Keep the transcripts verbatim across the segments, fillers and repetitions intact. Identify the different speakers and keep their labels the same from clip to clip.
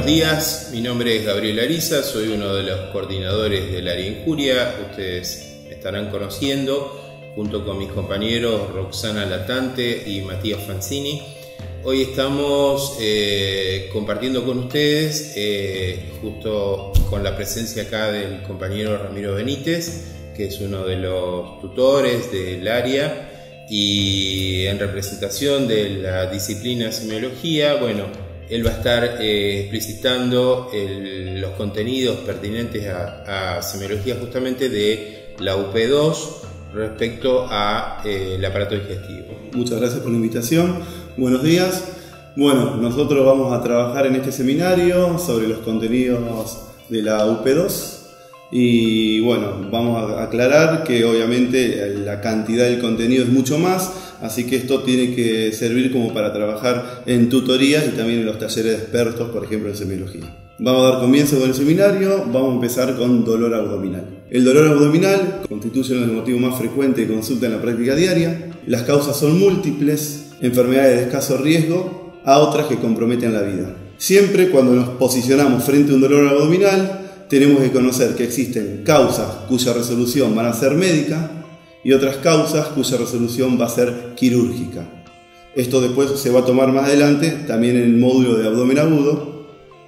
Speaker 1: días, mi nombre es Gabriel Ariza, soy uno de los coordinadores del área Injuria. Ustedes me estarán conociendo junto con mis compañeros Roxana Latante y Matías Fanzini. Hoy estamos eh, compartiendo con ustedes, eh, justo con la presencia acá del compañero Ramiro Benítez, que es uno de los tutores del área, y en representación de la disciplina semiología, bueno, él va a estar eh, explicitando el, los contenidos pertinentes a, a semiología justamente de la U P dos respecto a eh, el aparato digestivo.
Speaker 2: Muchas gracias por la invitación. Buenos días. Bueno, nosotros vamos a trabajar en este seminario sobre los contenidos de la U P dos. Y bueno, vamos a aclarar que obviamente la cantidad del contenido es mucho más, así que esto tiene que servir como para trabajar en tutorías y también en los talleres de expertos, por ejemplo en semiología. Vamos a dar comienzo con el seminario. Vamos a empezar con dolor abdominal. El dolor abdominal constituye uno de los motivos más frecuentes de consulta en la práctica diaria. Las causas son múltiples, enfermedades de escaso riesgo a otras que comprometen la vida. Siempre cuando nos posicionamos frente a un dolor abdominal, tenemos que conocer que existen causas cuya resolución van a ser médica y otras causas cuya resolución va a ser quirúrgica. Esto después se va a tomar más adelante también en el módulo de abdomen agudo,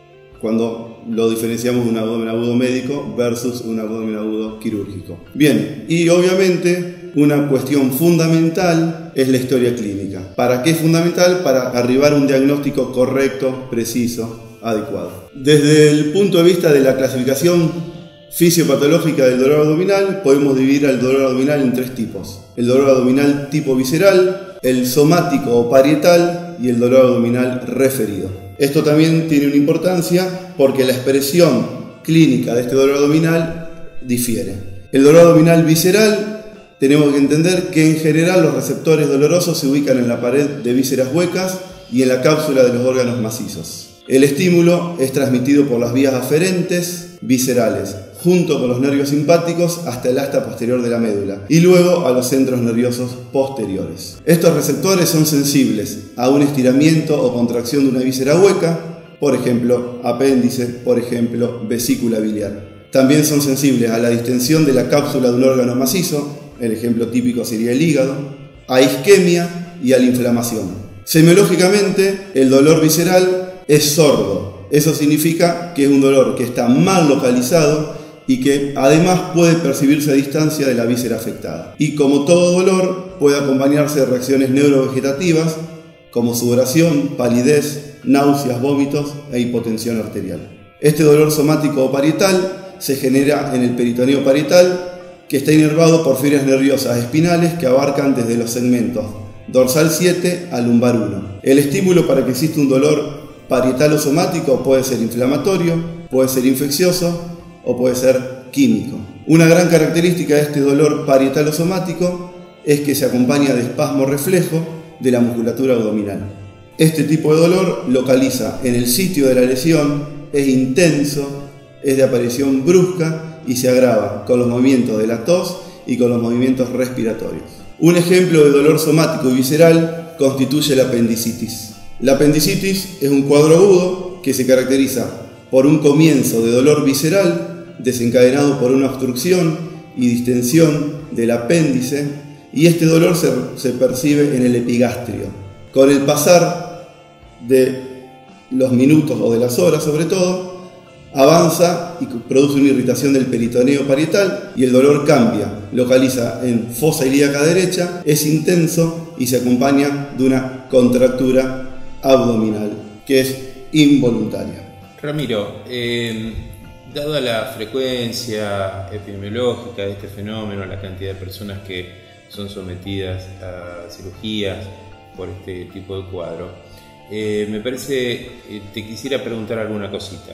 Speaker 2: cuando lo diferenciamos de un abdomen agudo médico versus un abdomen agudo quirúrgico. Bien, y obviamente una cuestión fundamental es la historia clínica. ¿Para qué es fundamental? Para arribar a un diagnóstico correcto, preciso, adecuado. Desde el punto de vista de la clasificación fisiopatológica del dolor abdominal, podemos dividir al dolor abdominal en tres tipos: el dolor abdominal tipo visceral, el somático o parietal y el dolor abdominal referido. Esto también tiene una importancia porque la expresión clínica de este dolor abdominal difiere. El dolor abdominal visceral, tenemos que entender que en general los receptores dolorosos se ubican en la pared de vísceras huecas y en la cápsula de los órganos macizos. El estímulo es transmitido por las vías aferentes viscerales, junto con los nervios simpáticos hasta el asta posterior de la médula y luego a los centros nerviosos posteriores. Estos receptores son sensibles a un estiramiento o contracción de una víscera hueca, por ejemplo, apéndice, por ejemplo, vesícula biliar. También son sensibles a la distensión de la cápsula de un órgano macizo, el ejemplo típico sería el hígado, a isquemia y a la inflamación. Semiológicamente, el dolor visceral es sordo. Eso significa que es un dolor que está mal localizado y que además puede percibirse a distancia de la víscera afectada. Y como todo dolor, puede acompañarse de reacciones neurovegetativas como sudoración, palidez, náuseas, vómitos e hipotensión arterial. Este dolor somático o parietal se genera en el peritoneo parietal, que está inervado por fibras nerviosas espinales que abarcan desde los segmentos dorsal siete al lumbar uno. El estímulo para que exista un dolor parietal o somático puede ser inflamatorio, puede ser infeccioso o puede ser químico. Una gran característica de este dolor parietal o somático es que se acompaña de espasmo reflejo de la musculatura abdominal. Este tipo de dolor localiza en el sitio de la lesión, es intenso, es de aparición brusca y se agrava con los movimientos de la tos y con los movimientos respiratorios. Un ejemplo de dolor somático y visceral constituye la apendicitis. La apendicitis es un cuadro agudo que se caracteriza por un comienzo de dolor visceral desencadenado por una obstrucción y distensión del apéndice, y este dolor se, se percibe en el epigastrio. Con el pasar de los minutos o de las horas sobre todo, avanza y produce una irritación del peritoneo parietal y el dolor cambia, localiza en fosa ilíaca derecha, es intenso y se acompaña de una contractura abdominal que es involuntaria.
Speaker 1: Ramiro, eh, dada la frecuencia epidemiológica de este fenómeno, la cantidad de personas que son sometidas a cirugías por este tipo de cuadro, Eh, me parece, eh, te quisiera preguntar alguna cosita.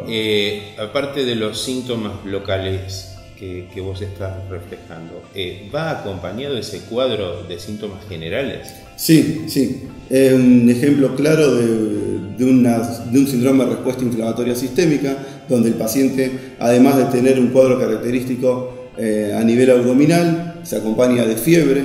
Speaker 1: Eh, aparte de los síntomas locales que, que vos estás reflejando, eh, ¿va acompañado ese cuadro de síntomas generales?
Speaker 2: Sí, sí. Es un ejemplo claro de, de, una, de un síndrome de respuesta inflamatoria sistémica, donde el paciente, además de tener un cuadro característico eh, a nivel abdominal, se acompaña de fiebre,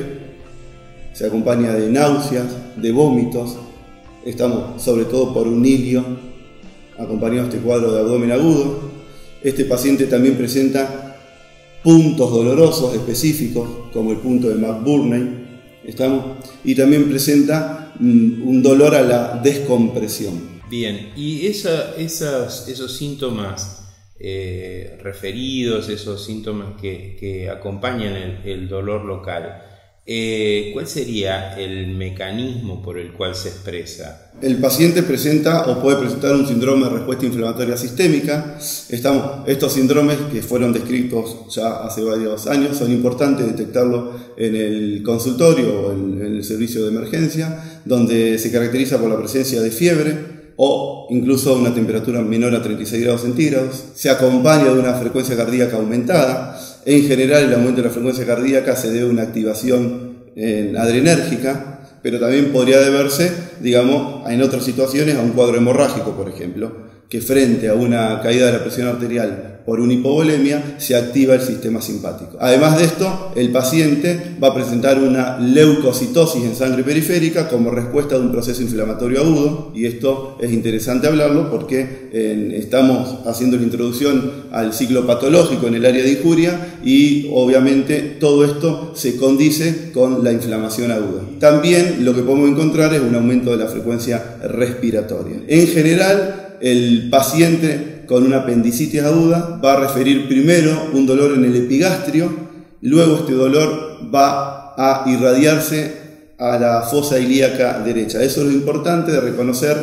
Speaker 2: se acompaña de náuseas, de vómitos. Estamos sobre todo por un hilio acompañado de este cuadro de abdomen agudo. Este paciente también presenta puntos dolorosos específicos, como el punto de McBurney, ¿estamos? Y también presenta mm, un dolor a la descompresión.
Speaker 1: Bien, y esa, esas, esos síntomas eh, referidos, esos síntomas que, que acompañan el, el dolor local, eh, ¿cuál sería el mecanismo por el cual se expresa?
Speaker 2: El paciente presenta o puede presentar un síndrome de respuesta inflamatoria sistémica. Estamos, estos síndromes que fueron descritos ya hace varios años, son importantes detectarlos en el consultorio o en, en el servicio de emergencia, donde se caracteriza por la presencia de fiebre o incluso una temperatura menor a treinta y seis grados centígrados. Se acompaña de una frecuencia cardíaca aumentada. En general, el aumento de la frecuencia cardíaca se debe a una activación eh, adrenérgica, pero también podría deberse, digamos, en otras situaciones a un cuadro hemorrágico, por ejemplo, que frente a una caída de la presión arterial por una hipovolemia se activa el sistema simpático. Además de esto, el paciente va a presentar una leucocitosis en sangre periférica como respuesta de un proceso inflamatorio agudo, y esto es interesante hablarlo porque eh, estamos haciendo la introducción al ciclo patológico en el área de injuria y obviamente todo esto se condice con la inflamación aguda. También lo que podemos encontrar es un aumento de la frecuencia respiratoria. En general, el paciente con una apendicitis aguda va a referir primero un dolor en el epigastrio, luego este dolor va a irradiarse a la fosa ilíaca derecha. Eso es lo importante de reconocer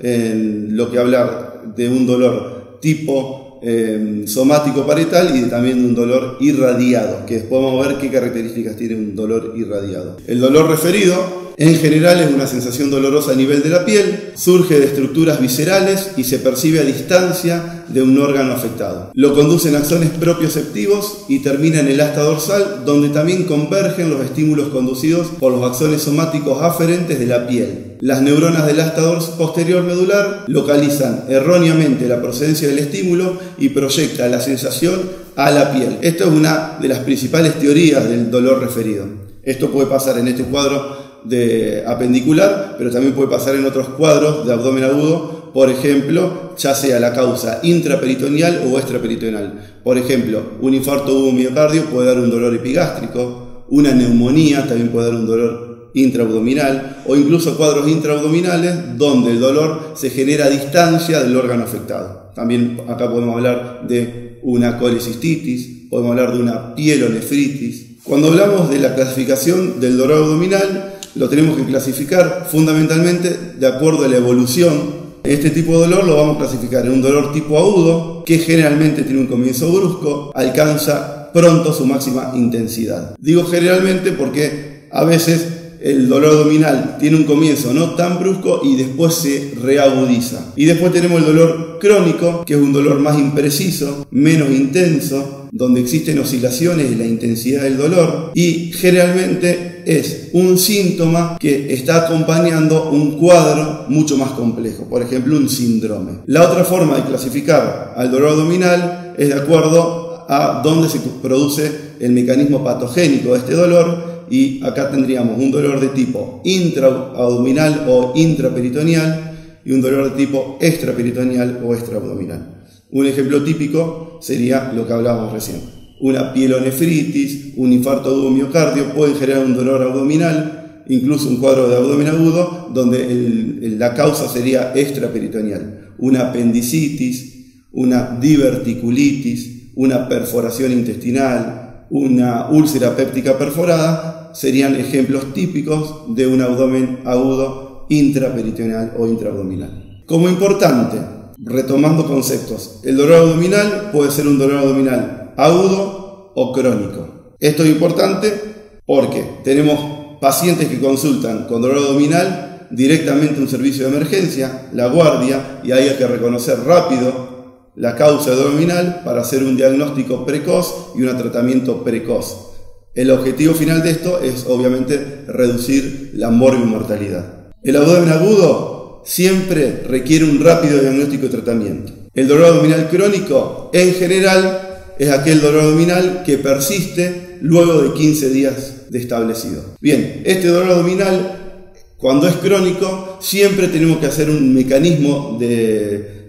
Speaker 2: en lo que hablar de un dolor tipo eh, somático parietal y también de un dolor irradiado, que después vamos a ver qué características tiene un dolor irradiado. El dolor referido en general es una sensación dolorosa a nivel de la piel, surge de estructuras viscerales y se percibe a distancia de un órgano afectado. Lo conducen axones propioceptivos y termina en el asta dorsal, donde también convergen los estímulos conducidos por los axones somáticos aferentes de la piel. Las neuronas del asta posterior medular localizan erróneamente la procedencia del estímulo y proyecta la sensación a la piel. Esta es una de las principales teorías del dolor referido. Esto puede pasar en este cuadro de apendicular, pero también puede pasar en otros cuadros de abdomen agudo, por ejemplo, ya sea la causa intraperitoneal o extraperitoneal. Por ejemplo, un infarto agudo miocardio puede dar un dolor epigástrico, una neumonía también puede dar un dolor intraabdominal, o incluso cuadros intraabdominales donde el dolor se genera a distancia del órgano afectado. También acá podemos hablar de una colecistitis, podemos hablar de una pielonefritis. Cuando hablamos de la clasificación del dolor abdominal, lo tenemos que clasificar fundamentalmente de acuerdo a la evolución. Este tipo de dolor lo vamos a clasificar en un dolor tipo agudo, que generalmente tiene un comienzo brusco, alcanza pronto su máxima intensidad. Digo generalmente porque a veces el dolor abdominal tiene un comienzo no tan brusco y después se reagudiza. Y después tenemos el dolor crónico, que es un dolor más impreciso, menos intenso, donde existen oscilaciones en la intensidad del dolor y generalmente es un síntoma que está acompañando un cuadro mucho más complejo, por ejemplo un síndrome. La otra forma de clasificar al dolor abdominal es de acuerdo a dónde se produce el mecanismo patogénico de este dolor, y acá tendríamos un dolor de tipo intraabdominal o intraperitoneal y un dolor de tipo extraperitoneal o extraabdominal. Un ejemplo típico sería lo que hablábamos recién. Una pielonefritis, un infarto agudo miocardio pueden generar un dolor abdominal, incluso un cuadro de abdomen agudo donde el, el, la causa sería extraperitoneal. Una apendicitis, una diverticulitis, una perforación intestinal, una úlcera péptica perforada serían ejemplos típicos de un abdomen agudo intraperitoneal o intraabdominal. Como importante, retomando conceptos, el dolor abdominal puede ser un dolor abdominal agudo o crónico. Esto es importante porque tenemos pacientes que consultan con dolor abdominal directamente a un servicio de emergencia, la guardia, y ahí hay que reconocer rápido la causa del dolor abdominal para hacer un diagnóstico precoz y un tratamiento precoz. El objetivo final de esto es obviamente reducir la morbimortalidad. El abdomen agudo siempre requiere un rápido diagnóstico y tratamiento. El dolor abdominal crónico en general es aquel dolor abdominal que persiste luego de quince días de establecido. Bien, este dolor abdominal, cuando es crónico, siempre tenemos que hacer un mecanismo de,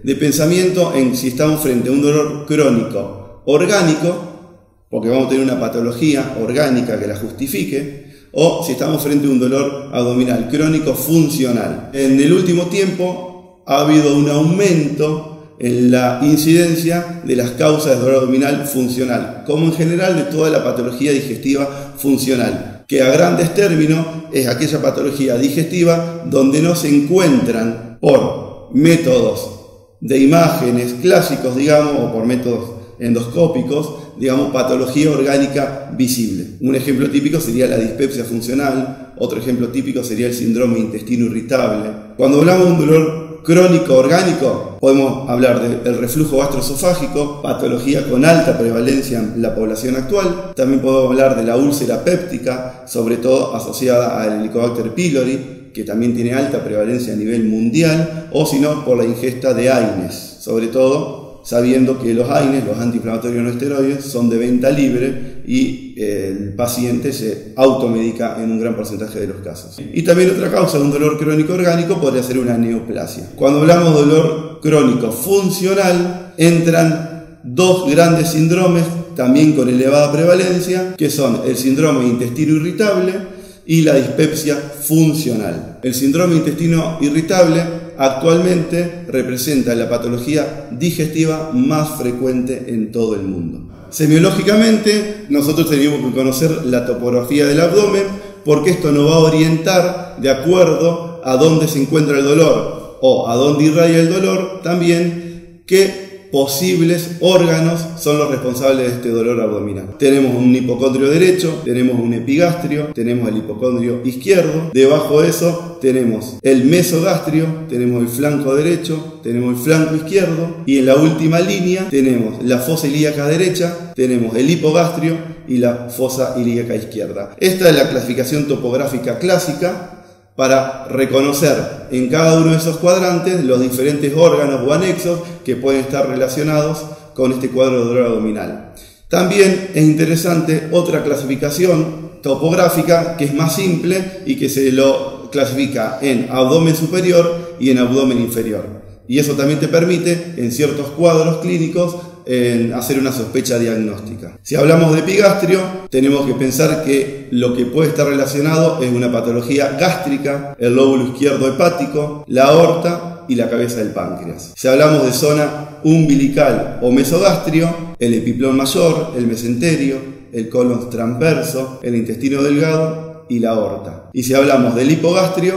Speaker 2: de pensamiento en si estamos frente a un dolor crónico orgánico, porque vamos a tener una patología orgánica que la justifique, o si estamos frente a un dolor abdominal crónico funcional. En el último tiempo ha habido un aumento en la incidencia de las causas de dolor abdominal funcional, como en general de toda la patología digestiva funcional, que a grandes términos es aquella patología digestiva donde no se encuentran por métodos de imágenes clásicos, digamos, o por métodos endoscópicos, digamos, patología orgánica visible. Un ejemplo típico sería la dispepsia funcional, otro ejemplo típico sería el síndrome de intestino irritable. Cuando hablamos de un dolor crónico orgánico, podemos hablar del reflujo gastroesofágico, patología con alta prevalencia en la población actual. También podemos hablar de la úlcera péptica, sobre todo asociada al Helicobacter pylori, que también tiene alta prevalencia a nivel mundial, o si no, por la ingesta de AINES, sobre todo sabiendo que los AINES, los antiinflamatorios no esteroides, son de venta libre y eh, el paciente se automedica en un gran porcentaje de los casos. Y también otra causa de un dolor crónico orgánico podría ser una neoplasia. Cuando hablamos de dolor crónico funcional, entran dos grandes síndromes, también con elevada prevalencia, que son el síndrome de intestino irritable y la dispepsia funcional. El síndrome de intestino irritable actualmente representa la patología digestiva más frecuente en todo el mundo. Semiológicamente, nosotros tenemos que conocer la topografía del abdomen, porque esto nos va a orientar de acuerdo a dónde se encuentra el dolor o a dónde irradia el dolor, también qué posibles órganos son los responsables de este dolor abdominal. Tenemos un hipocondrio derecho, tenemos un epigastrio, tenemos el hipocondrio izquierdo, debajo de eso tenemos el mesogastrio, tenemos el flanco derecho, tenemos el flanco izquierdo y en la última línea tenemos la fosa ilíaca derecha, tenemos el hipogastrio y la fosa ilíaca izquierda. Esta es la clasificación topográfica clásica para reconocer en cada uno de esos cuadrantes los diferentes órganos o anexos que pueden estar relacionados con este cuadro de dolor abdominal. También es interesante otra clasificación topográfica que es más simple y que se lo clasifica en abdomen superior y en abdomen inferior. Y eso también te permite, en ciertos cuadros clínicos, en hacer una sospecha diagnóstica. Si hablamos de epigastrio, tenemos que pensar que lo que puede estar relacionado es una patología gástrica, el lóbulo izquierdo hepático, la aorta y la cabeza del páncreas. Si hablamos de zona umbilical o mesogastrio, el epiplón mayor, el mesenterio, el colon transverso, el intestino delgado y la aorta. Y si hablamos del hipogastrio,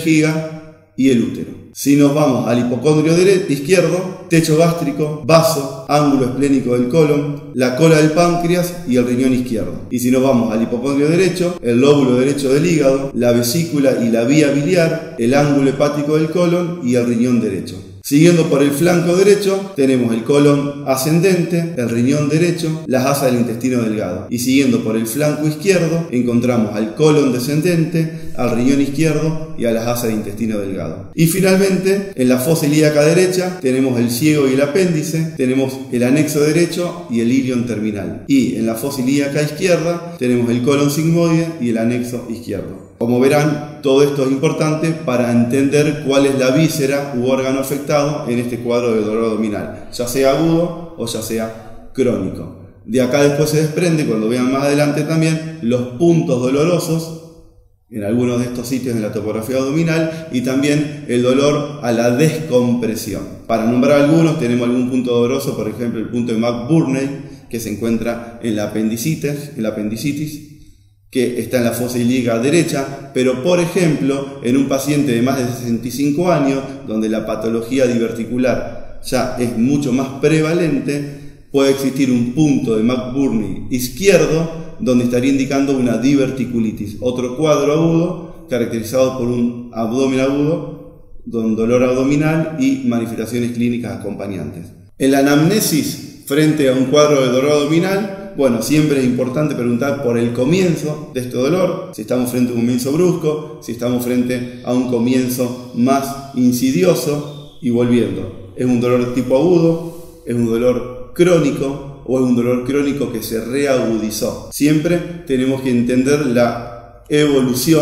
Speaker 2: vejiga y el útero. Si nos vamos al hipocondrio izquierdo, techo gástrico, vaso, ángulo esplénico del colon, la cola del páncreas y el riñón izquierdo. Y si nos vamos al hipocondrio derecho, el lóbulo derecho del hígado, la vesícula y la vía biliar, el ángulo hepático del colon y el riñón derecho. Siguiendo por el flanco derecho, tenemos el colon ascendente, el riñón derecho, las asas del intestino delgado. Y siguiendo por el flanco izquierdo, encontramos al colon descendente, al riñón izquierdo y a las asas del intestino delgado. Y finalmente, en la fosa ilíaca derecha, tenemos el ciego y el apéndice, tenemos el anexo derecho y el ilion terminal. Y en la fosa ilíaca izquierda, tenemos el colon sigmoide y el anexo izquierdo. Como verán, todo esto es importante para entender cuál es la víscera u órgano afectado en este cuadro de dolor abdominal, ya sea agudo o ya sea crónico. De acá después se desprende, cuando vean más adelante también, los puntos dolorosos en algunos de estos sitios en la topografía abdominal y también el dolor a la descompresión. Para nombrar algunos, tenemos algún punto doloroso, por ejemplo el punto de McBurney, que se encuentra en la apendicitis, en la apendicitis que está en la fosa ilíaca derecha, pero por ejemplo en un paciente de más de sesenta y cinco años, donde la patología diverticular ya es mucho más prevalente, puede existir un punto de McBurney izquierdo donde estaría indicando una diverticulitis, otro cuadro agudo caracterizado por un abdomen agudo, con dolor abdominal y manifestaciones clínicas acompañantes. En la anamnesis frente a un cuadro de dolor abdominal, bueno, siempre es importante preguntar por el comienzo de este dolor, si estamos frente a un comienzo brusco, si estamos frente a un comienzo más insidioso, y volviendo, ¿es un dolor tipo agudo? ¿Es un dolor crónico? ¿O es un dolor crónico que se reagudizó? Siempre tenemos que entender la evolución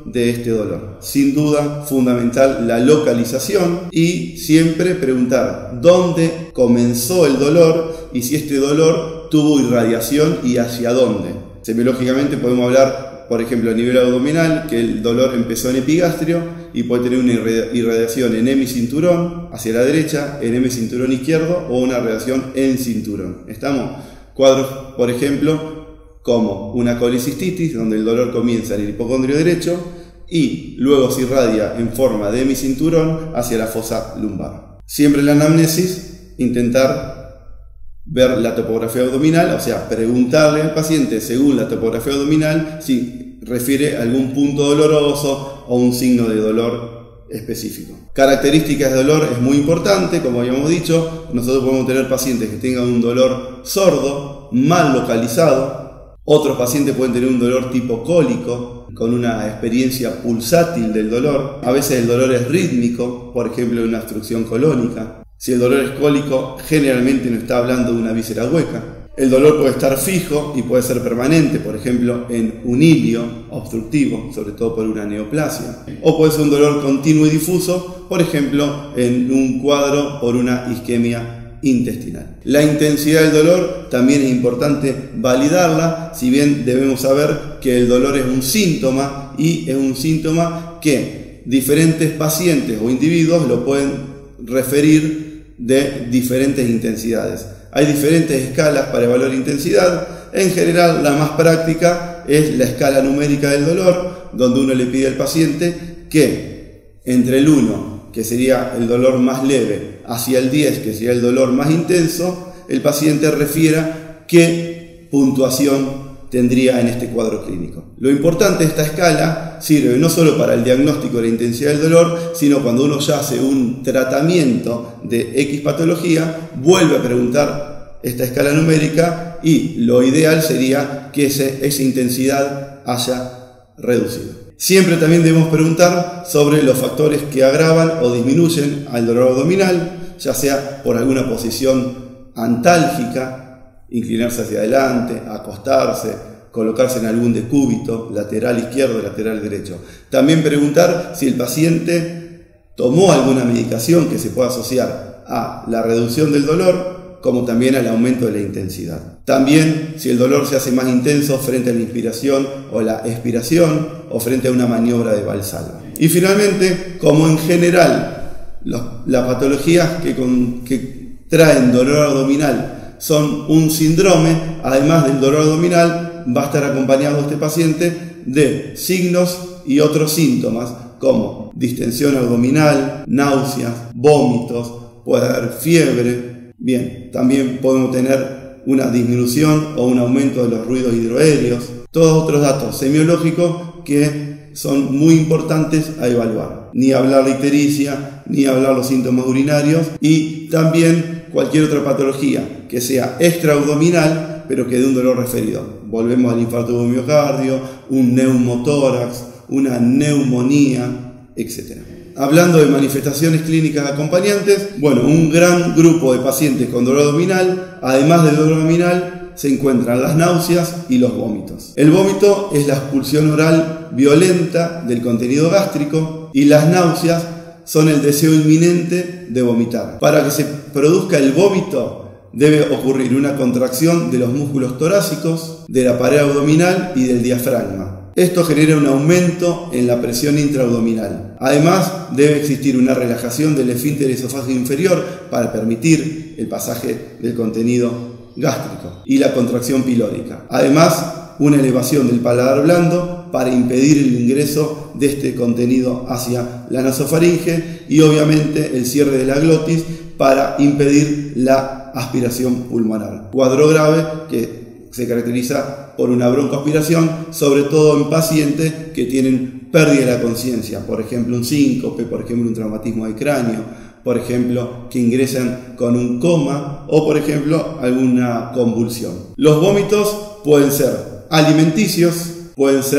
Speaker 2: de este dolor. Sin duda, fundamental la localización y siempre preguntar dónde comenzó el dolor y si este dolor tuvo irradiación y hacia dónde. Semiológicamente podemos hablar, por ejemplo, a nivel abdominal, que el dolor empezó en epigastrio y puede tener una irradiación en hemicinturón hacia la derecha, en hemicinturón izquierdo o una irradiación en cinturón. ¿Estamos? Cuadros, por ejemplo, como una colicistitis, donde el dolor comienza en el hipocondrio derecho y luego se irradia en forma de hemicinturón hacia la fosa lumbar. Siempre en la anamnesis, intentar ver la topografía abdominal, o sea, preguntarle al paciente según la topografía abdominal si refiere a algún punto doloroso o un signo de dolor específico. Características de dolor es muy importante, como habíamos dicho, nosotros podemos tener pacientes que tengan un dolor sordo, mal localizado. Otros pacientes pueden tener un dolor tipo cólico, con una experiencia pulsátil del dolor. A veces el dolor es rítmico, por ejemplo, una obstrucción colónica. Si el dolor es cólico, generalmente no está hablando de una víscera hueca. El dolor puede estar fijo y puede ser permanente, por ejemplo, en un hilio obstructivo, sobre todo por una neoplasia. O puede ser un dolor continuo y difuso, por ejemplo, en un cuadro por una isquemia intestinal. La intensidad del dolor también es importante validarla, si bien debemos saber que el dolor es un síntoma y es un síntoma que diferentes pacientes o individuos lo pueden referir de diferentes intensidades. Hay diferentes escalas para evaluar intensidad. En general, la más práctica es la escala numérica del dolor, donde uno le pide al paciente que entre el uno, que sería el dolor más leve, hacia el diez, que sería el dolor más intenso, el paciente refiera qué puntuación tendría en este cuadro clínico. Lo importante de esta escala sirve no solo para el diagnóstico de la intensidad del dolor, sino cuando uno ya hace un tratamiento de X patología, vuelve a preguntar esta escala numérica y lo ideal sería que ese, esa intensidad haya reducido. Siempre también debemos preguntar sobre los factores que agravan o disminuyen al dolor abdominal, ya sea por alguna posición antálgica, inclinarse hacia adelante, acostarse, colocarse en algún decúbito, lateral izquierdo, lateral derecho. También preguntar si el paciente tomó alguna medicación que se pueda asociar a la reducción del dolor, como también al aumento de la intensidad. También si el dolor se hace más intenso frente a la inspiración o la expiración o frente a una maniobra de Valsalva. Y finalmente, como en general los, las patologías que, con, que traen dolor abdominal son un síndrome, además del dolor abdominal va a estar acompañado este paciente de signos y otros síntomas como distensión abdominal, náuseas, vómitos, puede haber fiebre. Bien, también podemos tener una disminución o un aumento de los ruidos hidroaéreos. Todos otros datos semiológicos que son muy importantes a evaluar. Ni hablar de ictericia, ni hablar los síntomas urinarios y también cualquier otra patología que sea extraabdominal pero que dé un dolor referido. Volvemos al infarto de miocardio, un neumotórax, una neumonía, etcétera. Hablando de manifestaciones clínicas acompañantes, bueno, un gran grupo de pacientes con dolor abdominal, además del dolor abdominal, se encuentran las náuseas y los vómitos. El vómito es la expulsión oral violenta del contenido gástrico y las náuseas son el deseo inminente de vomitar. Para que se produzca el vómito debe ocurrir una contracción de los músculos torácicos, de la pared abdominal y del diafragma. Esto genera un aumento en la presión intraabdominal. Además, debe existir una relajación del esfínter esofágico inferior para permitir el pasaje del contenido gástrico y la contracción pilórica. Además, una elevación del paladar blando para impedir el ingreso de este contenido hacia la nasofaringe y obviamente el cierre de la glotis para impedir la aspiración pulmonar. Cuadro grave que se caracteriza por una broncoaspiración, sobre todo en pacientes que tienen pérdida de la conciencia, por ejemplo un síncope, por ejemplo un traumatismo de cráneo, por ejemplo que ingresan con un coma o por ejemplo alguna convulsión. Los vómitos pueden ser alimenticios, pueden ser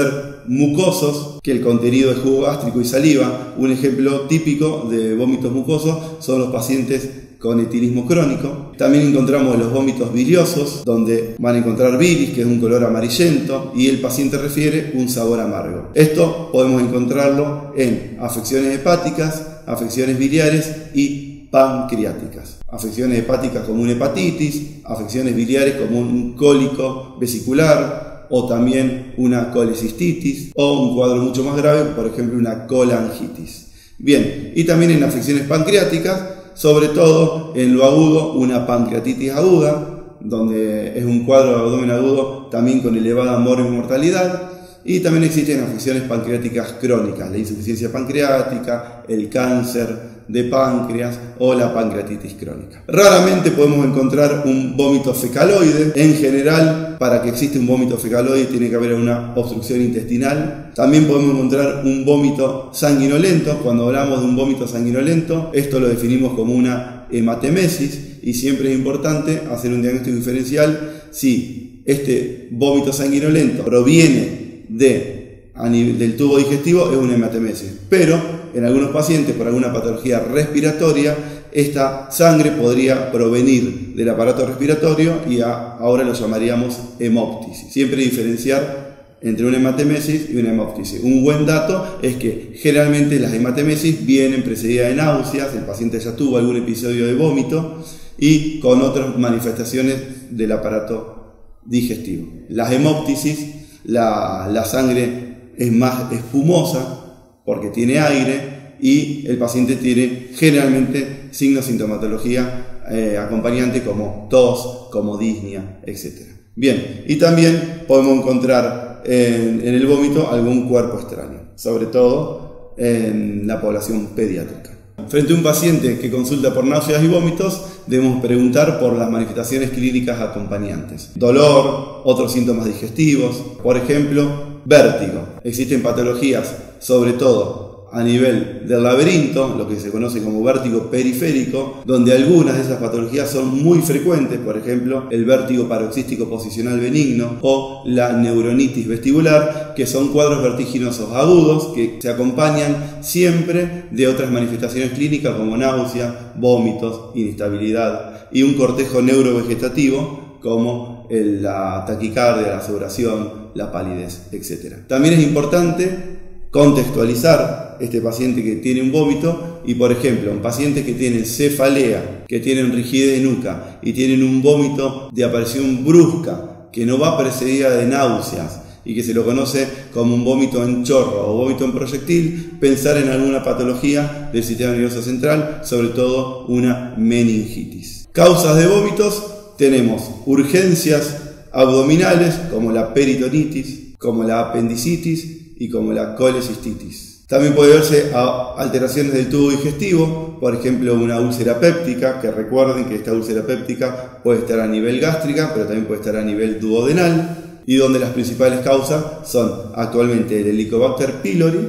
Speaker 2: mucosos, que el contenido es jugo gástrico y saliva. Un ejemplo típico de vómitos mucosos son los pacientes con etilismo crónico. También encontramos los vómitos biliosos, donde van a encontrar bilis, que es un color amarillento, y el paciente refiere un sabor amargo. Esto podemos encontrarlo en afecciones hepáticas, afecciones biliares y pancreáticas. Afecciones hepáticas como una hepatitis, afecciones biliares como un cólico vesicular, o también una colecistitis, o un cuadro mucho más grave, por ejemplo una colangitis. Bien, y también en afecciones pancreáticas, sobre todo en lo agudo, una pancreatitis aguda, donde es un cuadro de abdomen agudo también con elevada morbi-mortalidad. Y también existen afecciones pancreáticas crónicas, la insuficiencia pancreática, el cáncer de páncreas o la pancreatitis crónica. Raramente podemos encontrar un vómito fecaloide. En general, para que exista un vómito fecaloide tiene que haber una obstrucción intestinal. También podemos encontrar un vómito sanguinolento. Cuando hablamos de un vómito sanguinolento, esto lo definimos como una hematemesis, y siempre es importante hacer un diagnóstico diferencial si este vómito sanguinolento proviene de, a nivel del tubo digestivo, es una hematemesis. Pero en algunos pacientes, por alguna patología respiratoria, esta sangre podría provenir del aparato respiratorio y a, ahora lo llamaríamos hemoptisis. Siempre diferenciar entre una hematemesis y una hemoptisis. Un buen dato es que generalmente las hematemesis vienen precedidas de náuseas, el paciente ya tuvo algún episodio de vómito y con otras manifestaciones del aparato digestivo. Las hemoptisis, La, la sangre es más espumosa porque tiene aire y el paciente tiene generalmente signos, sintomatología eh, acompañante como tos, como disnea, etcétera. Bien, y también podemos encontrar en, en el vómito algún cuerpo extraño, sobre todo en la población pediátrica. Frente a un paciente que consulta por náuseas y vómitos, debemos preguntar por las manifestaciones clínicas acompañantes. Dolor, otros síntomas digestivos, por ejemplo, vértigo. Existen patologías, sobre todo a nivel del laberinto, lo que se conoce como vértigo periférico, donde algunas de esas patologías son muy frecuentes, por ejemplo, el vértigo paroxístico posicional benigno o la neuronitis vestibular, que son cuadros vertiginosos agudos que se acompañan siempre de otras manifestaciones clínicas como náusea, vómitos, inestabilidad y un cortejo neurovegetativo como la taquicardia, la sudoración, la palidez, etcétera. También es importante contextualizar este paciente que tiene un vómito y, por ejemplo, en pacientes que tienen cefalea, que tienen rigidez de nuca y tienen un vómito de aparición brusca que no va precedida de náuseas y que se lo conoce como un vómito en chorro o vómito en proyectil, pensar en alguna patología del sistema nervioso central, sobre todo una meningitis. Causas de vómitos: tenemos urgencias abdominales como la peritonitis, como la apendicitis y como la colecistitis. También puede verse a alteraciones del tubo digestivo, por ejemplo una úlcera péptica, que recuerden que esta úlcera péptica puede estar a nivel gástrica, pero también puede estar a nivel duodenal, y donde las principales causas son actualmente el Helicobacter pylori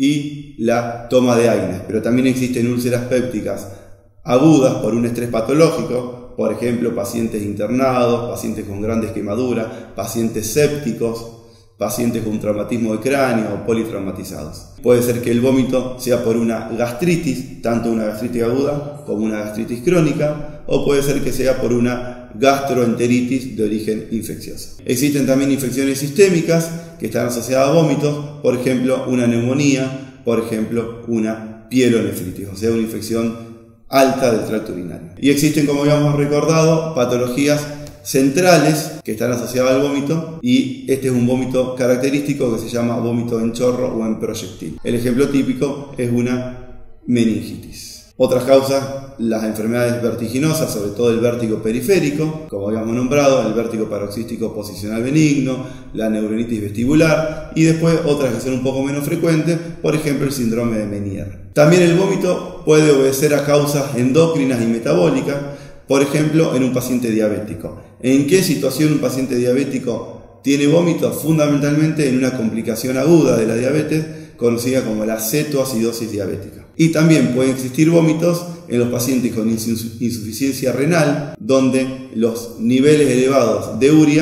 Speaker 2: y la toma de Aines. Pero también existen úlceras pépticas agudas por un estrés patológico, por ejemplo pacientes internados, pacientes con grandes quemaduras, pacientes sépticos, pacientes con traumatismo de cráneo o politraumatizados. Puede ser que el vómito sea por una gastritis, tanto una gastritis aguda como una gastritis crónica, o puede ser que sea por una gastroenteritis de origen infeccioso. Existen también infecciones sistémicas que están asociadas a vómitos, por ejemplo una neumonía, por ejemplo una pielonefritis, o sea una infección alta del tracto urinario. Y existen, como habíamos recordado, patologías centrales que están asociadas al vómito, y este es un vómito característico que se llama vómito en chorro o en proyectil. El ejemplo típico es una meningitis. Otras causas, las enfermedades vertiginosas, sobre todo el vértigo periférico, como habíamos nombrado, el vértigo paroxístico posicional benigno, la neuronitis vestibular, y después otras que son un poco menos frecuentes, por ejemplo el síndrome de Meniere. También el vómito puede obedecer a causas endócrinas y metabólicas, por ejemplo en un paciente diabético. ¿En qué situación un paciente diabético tiene vómito? Fundamentalmente en una complicación aguda de la diabetes, conocida como la cetoacidosis diabética. Y también pueden existir vómitos en los pacientes con insuficiencia renal, donde los niveles elevados de urea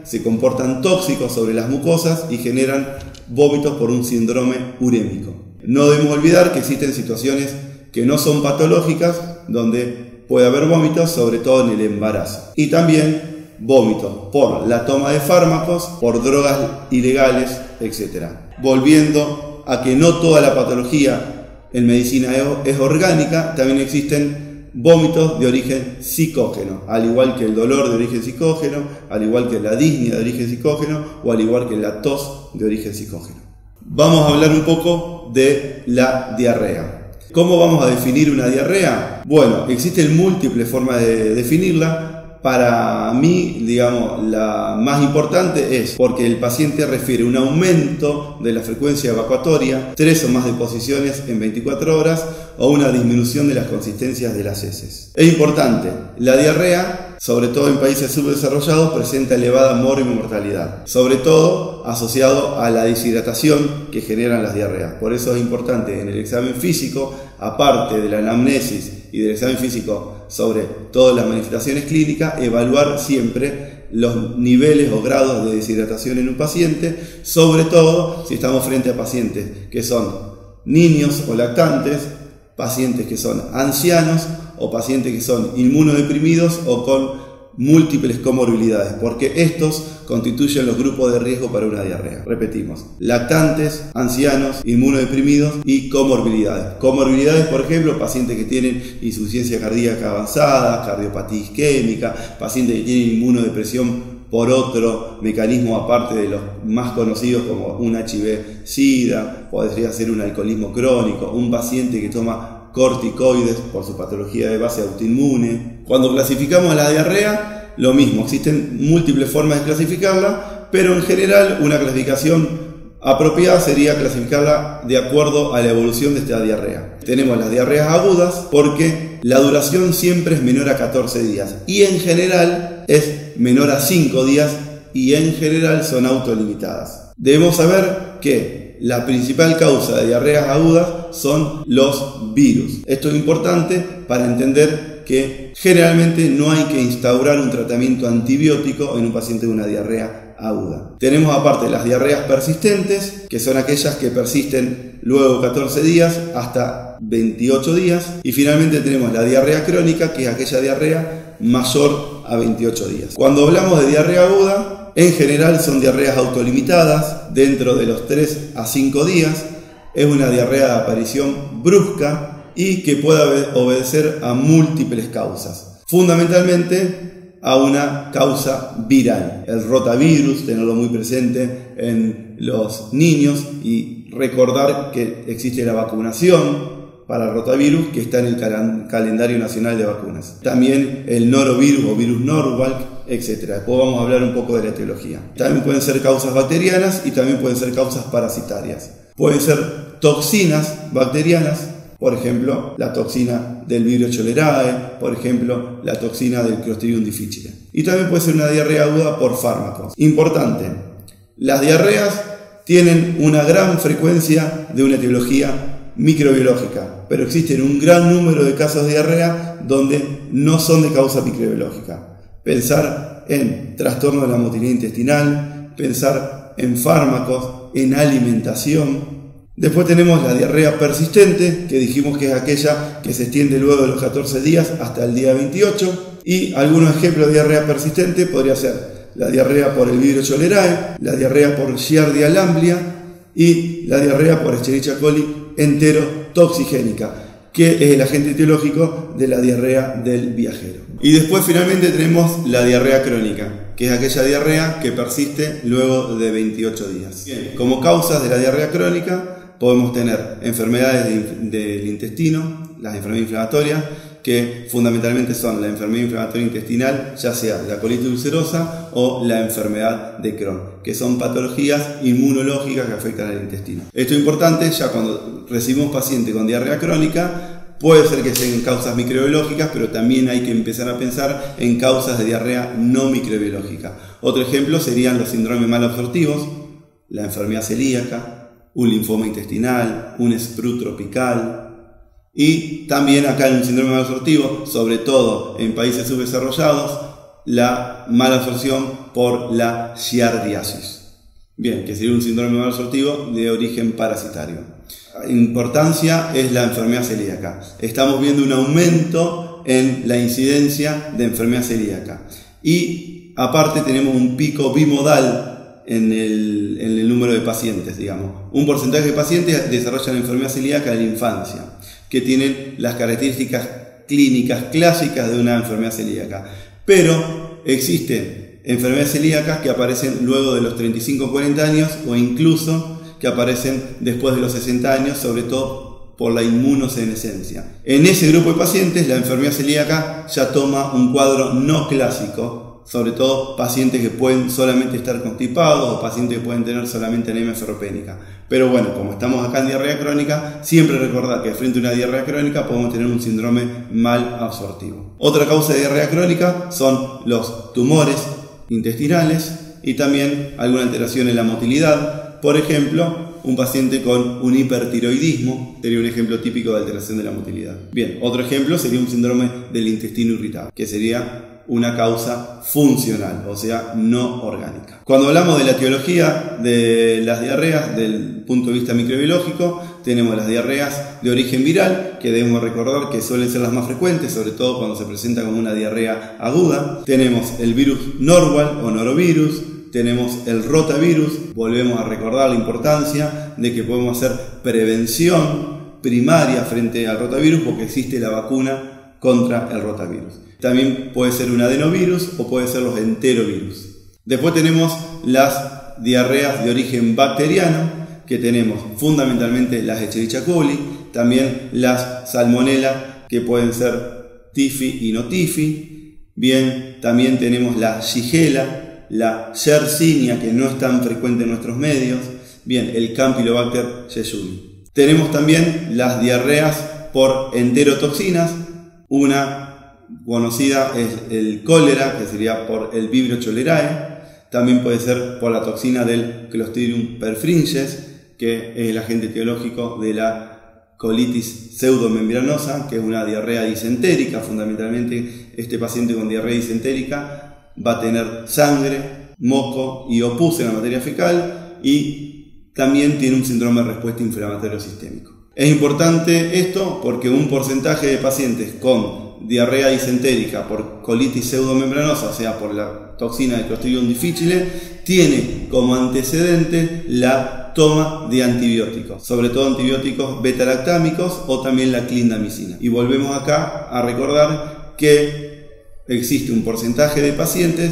Speaker 2: se comportan tóxicos sobre las mucosas y generan vómitos por un síndrome urémico. No debemos olvidar que existen situaciones que no son patológicas donde puede haber vómitos, sobre todo en el embarazo. Y también vómitos por la toma de fármacos, por drogas ilegales, etcétera. Volviendo a que no toda la patología en medicina es orgánica, también existen vómitos de origen psicógeno, al igual que el dolor de origen psicógeno, al igual que la disnea de origen psicógeno o al igual que la tos de origen psicógeno. Vamos a hablar un poco de la diarrea. ¿Cómo vamos a definir una diarrea? Bueno, existen múltiples formas de definirla. Para mí, digamos, la más importante es porque el paciente refiere un aumento de la frecuencia evacuatoria, tres o más deposiciones en veinticuatro horas o una disminución de las consistencias de las heces. Es importante, la diarrea, sobre todo en países subdesarrollados, presenta elevada morbi-mortalidad, sobre todo asociado a la deshidratación que generan las diarreas. Por eso es importante en el examen físico, aparte de la anamnesis y del examen físico sobre todas las manifestaciones clínicas, evaluar siempre los niveles o grados de deshidratación en un paciente, sobre todo si estamos frente a pacientes que son niños o lactantes, pacientes que son ancianos o pacientes que son inmunodeprimidos o con múltiples comorbilidades, porque estos constituyen los grupos de riesgo para una diarrea. Repetimos, lactantes, ancianos, inmunodeprimidos y comorbilidades. Comorbilidades, por ejemplo, pacientes que tienen insuficiencia cardíaca avanzada, cardiopatía isquémica, pacientes que tienen inmunodepresión por otro mecanismo aparte de los más conocidos como un H I V SIDA, podría ser un alcoholismo crónico, un paciente que toma corticoides por su patología de base autoinmune. Cuando clasificamos la diarrea, lo mismo, existen múltiples formas de clasificarla, pero en general una clasificación apropiada sería clasificarla de acuerdo a la evolución de esta diarrea. Tenemos las diarreas agudas porque la duración siempre es menor a catorce días y en general es menor a cinco días y en general son autolimitadas. Debemos saber que la principal causa de diarreas agudas son los virus. Esto es importante para entender que generalmente no hay que instaurar un tratamiento antibiótico en un paciente de una diarrea aguda. Tenemos aparte las diarreas persistentes, que son aquellas que persisten luego de catorce días hasta veintiocho días. Y finalmente tenemos la diarrea crónica, que es aquella diarrea mayor a veintiocho días. Cuando hablamos de diarrea aguda, en general son diarreas autolimitadas dentro de los tres a cinco días. Es una diarrea de aparición brusca y que puede obedecer a múltiples causas. Fundamentalmente a una causa viral. El rotavirus, tenerlo muy presente en los niños y recordar que existe la vacunación para el rotavirus que está en el cal- calendario nacional de vacunas. También el norovirus o virus Norwalk, etcétera. Después vamos a hablar un poco de la etiología. También pueden ser causas bacterianas y también pueden ser causas parasitarias. Pueden ser toxinas bacterianas, por ejemplo, la toxina del Vibrio cholerae, por ejemplo, la toxina del Clostridium difficile. Y también puede ser una diarrea aguda por fármacos. Importante, las diarreas tienen una gran frecuencia de una etiología microbiológica, pero existen un gran número de casos de diarrea donde no son de causa microbiológica. Pensar en trastorno de la motilidad intestinal, pensar en fármacos, en alimentación. Después tenemos la diarrea persistente, que dijimos que es aquella que se extiende luego de los catorce días hasta el día veintiocho. Y algunos ejemplos de diarrea persistente podría ser la diarrea por el Vibrio cholerae, la diarrea por Giardia lamblia y la diarrea por Escherichia coli enterotoxigénica, que es el agente etiológico de la diarrea del viajero. Y después finalmente tenemos la diarrea crónica, que es aquella diarrea que persiste luego de veintiocho días. Bien. Como causas de la diarrea crónica podemos tener enfermedades de, del intestino, las enfermedades inflamatorias, que fundamentalmente son la enfermedad inflamatoria intestinal, ya sea la colitis ulcerosa o la enfermedad de Crohn, que son patologías inmunológicas que afectan al intestino. Esto es importante ya cuando recibimos pacientes con diarrea crónica. Puede ser que sean causas microbiológicas, pero también hay que empezar a pensar en causas de diarrea no microbiológica. Otro ejemplo serían los síndromes malabsortivos, la enfermedad celíaca, un linfoma intestinal, un S P R U tropical. Y también acá en un síndrome malabsortivo, sobre todo en países subdesarrollados, la malabsorción por la giardiasis. Bien, que sería un síndrome malabsortivo de origen parasitario. Importancia es la enfermedad celíaca. Estamos viendo un aumento en la incidencia de enfermedad celíaca. Y aparte tenemos un pico bimodal en el, en el número de pacientes, digamos. Un porcentaje de pacientes desarrollan enfermedad celíaca en la infancia, que tienen las características clínicas clásicas de una enfermedad celíaca. Pero existen enfermedades celíacas que aparecen luego de los treinta y cinco a cuarenta años o incluso que aparecen después de los sesenta años, sobre todo por la inmunosenescencia. En ese grupo de pacientes la enfermedad celíaca ya toma un cuadro no clásico, sobre todo pacientes que pueden solamente estar constipados o pacientes que pueden tener solamente anemia ferropénica. Pero bueno, como estamos acá en diarrea crónica, siempre recordar que frente a una diarrea crónica podemos tener un síndrome mal absortivo. Otra causa de diarrea crónica son los tumores intestinales y también alguna alteración en la motilidad. Por ejemplo, un paciente con un hipertiroidismo sería un ejemplo típico de alteración de la motilidad. Bien, otro ejemplo sería un síndrome del intestino irritable, que sería una causa funcional, o sea, no orgánica. Cuando hablamos de la etiología de las diarreas, del punto de vista microbiológico, tenemos las diarreas de origen viral, que debemos recordar que suelen ser las más frecuentes, sobre todo cuando se presenta como una diarrea aguda. Tenemos el virus Norwalk o norovirus, tenemos el rotavirus. Volvemos a recordar la importancia de que podemos hacer prevención primaria frente al rotavirus porque existe la vacuna contra el rotavirus. También puede ser un adenovirus o puede ser los enterovirus. Después tenemos las diarreas de origen bacteriano, que tenemos fundamentalmente las Escherichia coli, también las Salmonella, que pueden ser Tifi y no Tifi. Bien, también tenemos la Shigella, la Yersinia, que no es tan frecuente en nuestros medios. Bien, el Campylobacter jejuni. Tenemos también las diarreas por enterotoxinas. Una conocida es el cólera, que sería por el Vibrio cholerae. También puede ser por la toxina del Clostridium perfringens, que es el agente etiológico de la colitis pseudomembranosa, que es una diarrea disentérica. Fundamentalmente, este paciente con diarrea disentérica va a tener sangre, moco y opus en la materia fecal y también tiene un síndrome de respuesta inflamatorio sistémico. Es importante esto porque un porcentaje de pacientes con diarrea disentérica por colitis pseudomembranosa, o sea, por la toxina del Clostridium difficile, tiene como antecedente la toma de antibióticos, sobre todo antibióticos beta-lactámicos o también la clindamicina. Y volvemos acá a recordar que existe un porcentaje de pacientes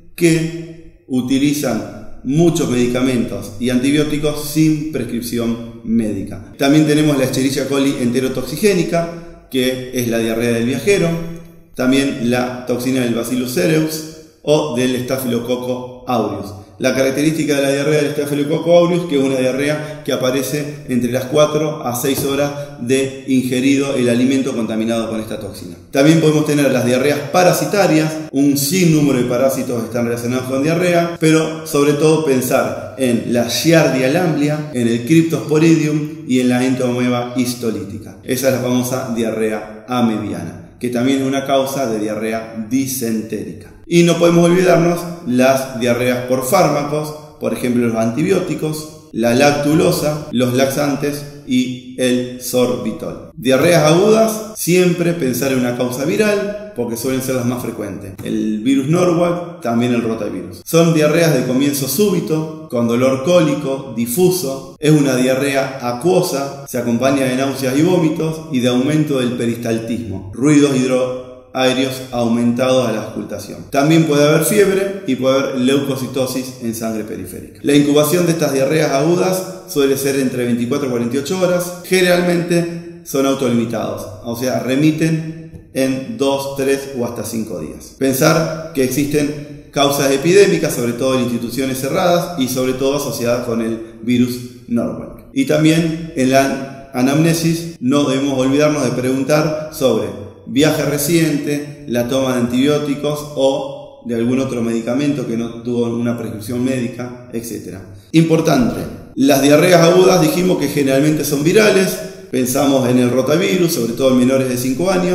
Speaker 2: que utilizan muchos medicamentos y antibióticos sin prescripción médica. También tenemos la Escherichia coli enterotoxigénica, que es la diarrea del viajero, también la toxina del Bacillus cereus o del Staphylococcus aureus. La característica de la diarrea del Staphylococcus aureus que es una diarrea que aparece entre las cuatro a seis horas de ingerido el alimento contaminado con esta toxina. También podemos tener las diarreas parasitarias, un sinnúmero de parásitos están relacionados con diarrea, pero sobre todo pensar en la Giardia lamblia, en el Cryptosporidium y en la Entomoeba histolítica. Esa es la famosa diarrea amebiana, que también es una causa de diarrea disentérica. Y no podemos olvidarnos las diarreas por fármacos, por ejemplo los antibióticos, la lactulosa, los laxantes y el sorbitol. Diarreas agudas, siempre pensar en una causa viral, porque suelen ser las más frecuentes. El virus Norwalk, también el rotavirus. Son diarreas de comienzo súbito, con dolor cólico, difuso. Es una diarrea acuosa, se acompaña de náuseas y vómitos y de aumento del peristaltismo. Ruidos hidroaéreos aumentados a la auscultación. También puede haber fiebre y puede haber leucocitosis en sangre periférica. La incubación de estas diarreas agudas suele ser entre veinticuatro y cuarenta y ocho horas. Generalmente son autolimitados, o sea, remiten en dos, tres o hasta cinco días. Pensar que existen causas epidémicas, sobre todo en instituciones cerradas y sobre todo asociadas con el virus Norwalk. Y también en la anamnesis no debemos olvidarnos de preguntar sobre viaje reciente, la toma de antibióticos o de algún otro medicamento que no tuvo una prescripción médica, etcétera. Importante, las diarreas agudas dijimos que generalmente son virales. Pensamos en el rotavirus, sobre todo en menores de cinco años,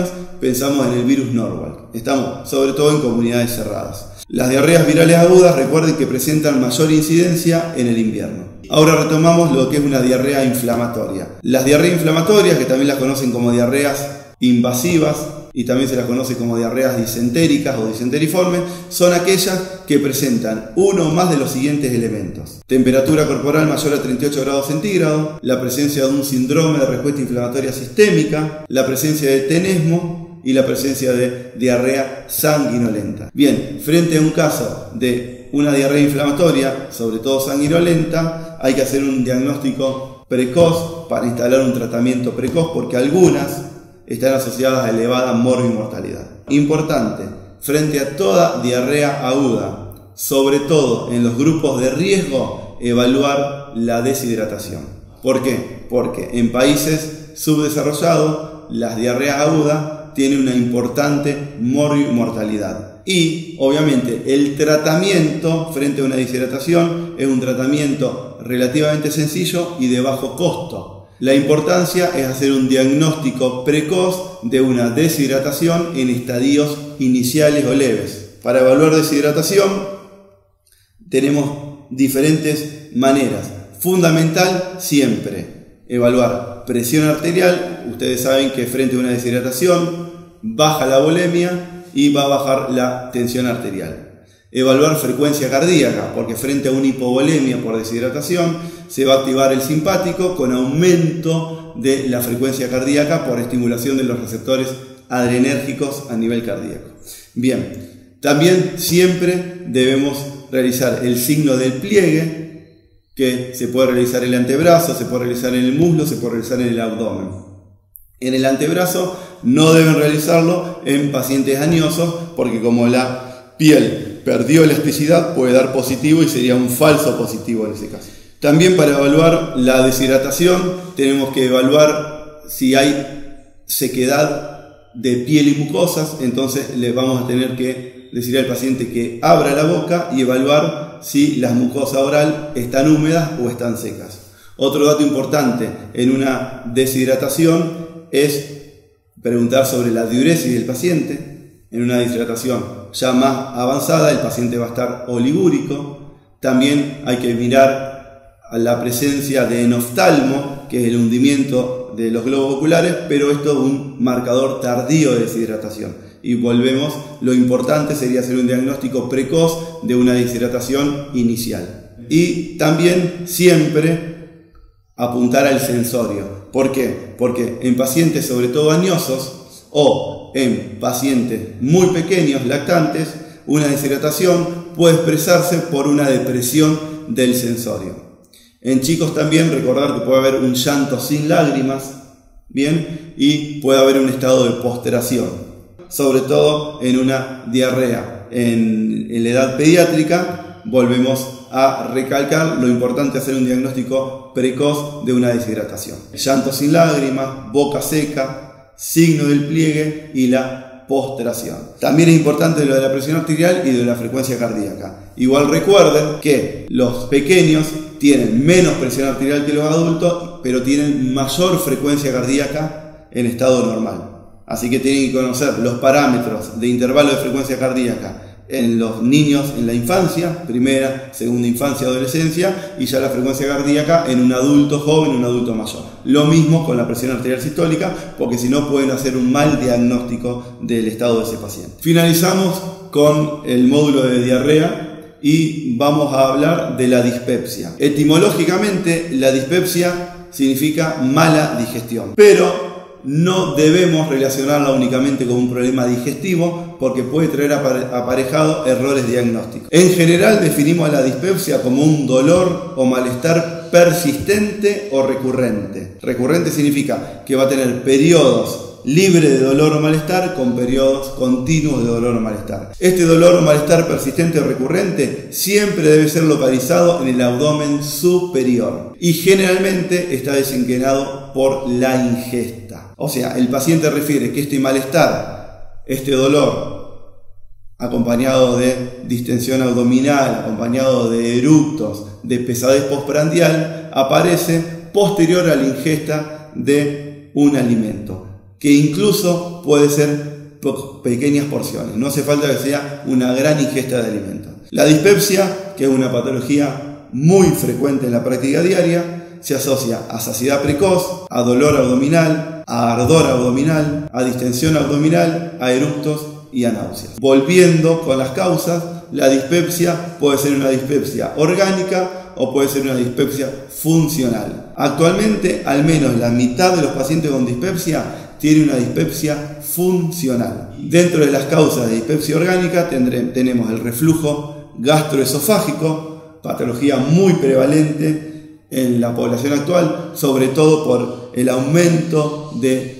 Speaker 2: pensamos en el virus Norwalk. Estamos sobre todo en comunidades cerradas. Las diarreas virales agudas, recuerden que presentan mayor incidencia en el invierno. Ahora retomamos lo que es una diarrea inflamatoria. Las diarreas inflamatorias, que también las conocen como diarreas invasivas y también se las conoce como diarreas disentéricas o disenteriformes, son aquellas que presentan uno o más de los siguientes elementos: temperatura corporal mayor a treinta y ocho grados centígrados, la presencia de un síndrome de respuesta inflamatoria sistémica, la presencia de tenesmo y la presencia de diarrea sanguinolenta. Bien, frente a un caso de una diarrea inflamatoria, sobre todo sanguinolenta, hay que hacer un diagnóstico precoz para instalar un tratamiento precoz, porque algunas están asociadas a elevada morbimortalidad. Importante, frente a toda diarrea aguda, sobre todo en los grupos de riesgo, evaluar la deshidratación. ¿Por qué? Porque en países subdesarrollados las diarreas agudas tienen una importante morbimortalidad. Y obviamente el tratamiento frente a una deshidratación es un tratamiento relativamente sencillo y de bajo costo. La importancia es hacer un diagnóstico precoz de una deshidratación en estadios iniciales o leves. Para evaluar deshidratación tenemos diferentes maneras. Fundamental siempre evaluar presión arterial. Ustedes saben que frente a una deshidratación baja la volemia y va a bajar la tensión arterial. Evaluar frecuencia cardíaca, porque frente a una hipovolemia por deshidratación se va a activar el simpático con aumento de la frecuencia cardíaca por estimulación de los receptores adrenérgicos a nivel cardíaco. Bien, también siempre debemos realizar el signo del pliegue, que se puede realizar en el antebrazo, se puede realizar en el muslo, se puede realizar en el abdomen. En el antebrazo no deben realizarlo en pacientes añosos, porque como la piel perdió elasticidad puede dar positivo y sería un falso positivo en ese caso. También para evaluar la deshidratación tenemos que evaluar si hay sequedad de piel y mucosas, entonces le vamos a tener que decir al paciente que abra la boca y evaluar si las mucosas oral están húmedas o están secas. Otro dato importante en una deshidratación es preguntar sobre la diuresis del paciente. En una deshidratación ya más avanzada el paciente va a estar oligúrico. También hay que mirar a la presencia de enoftalmo, que es el hundimiento de los globos oculares, pero esto es un marcador tardío de deshidratación. Y volvemos, lo importante sería hacer un diagnóstico precoz de una deshidratación inicial. Y también siempre apuntar al sensorio. ¿Por qué? Porque en pacientes sobre todo añosos o en pacientes muy pequeños, lactantes, una deshidratación puede expresarse por una depresión del sensorio. En chicos también recordar que puede haber un llanto sin lágrimas, bien, y puede haber un estado de postración, sobre todo en una diarrea. En, en la edad pediátrica volvemos a recalcar lo importante de hacer un diagnóstico precoz de una deshidratación. Llanto sin lágrimas, boca seca, signo del pliegue y la postración. También es importante lo de la presión arterial y de la frecuencia cardíaca. Igual recuerden que los pequeños tienen menos presión arterial que los adultos, pero tienen mayor frecuencia cardíaca en estado normal. Así que tienen que conocer los parámetros de intervalo de frecuencia cardíaca en los niños en la infancia, primera, segunda infancia, adolescencia, y ya la frecuencia cardíaca en un adulto joven, un adulto mayor. Lo mismo con la presión arterial sistólica, porque si no pueden hacer un mal diagnóstico del estado de ese paciente. Finalizamos con el módulo de diarrea y vamos a hablar de la dispepsia. Etimológicamente, la dispepsia significa mala digestión, pero no debemos relacionarla únicamente con un problema digestivo, porque puede traer aparejado errores diagnósticos. En general definimos a la dispepsia como un dolor o malestar persistente o recurrente. Recurrente significa que va a tener periodos libres de dolor o malestar con periodos continuos de dolor o malestar. Este dolor o malestar persistente o recurrente siempre debe ser localizado en el abdomen superior y generalmente está desencadenado por la ingesta. O sea, el paciente refiere que este malestar, este dolor, acompañado de distensión abdominal, acompañado de eructos, de pesadez postprandial, aparece posterior a la ingesta de un alimento. que incluso puede ser pequeñas porciones, no hace falta que sea una gran ingesta de alimentos. La dispepsia, que es una patología muy frecuente en la práctica diaria, se asocia a saciedad precoz, a dolor abdominal, a ardor abdominal, a distensión abdominal, a eructos y a náuseas. Volviendo con las causas, la dispepsia puede ser una dispepsia orgánica o puede ser una dispepsia funcional. Actualmente, al menos la mitad de los pacientes con dispepsia tiene una dispepsia funcional. Dentro de las causas de dispepsia orgánica tendré, tenemos el reflujo gastroesofágico, patología muy prevalente en la población actual, sobre todo por el aumento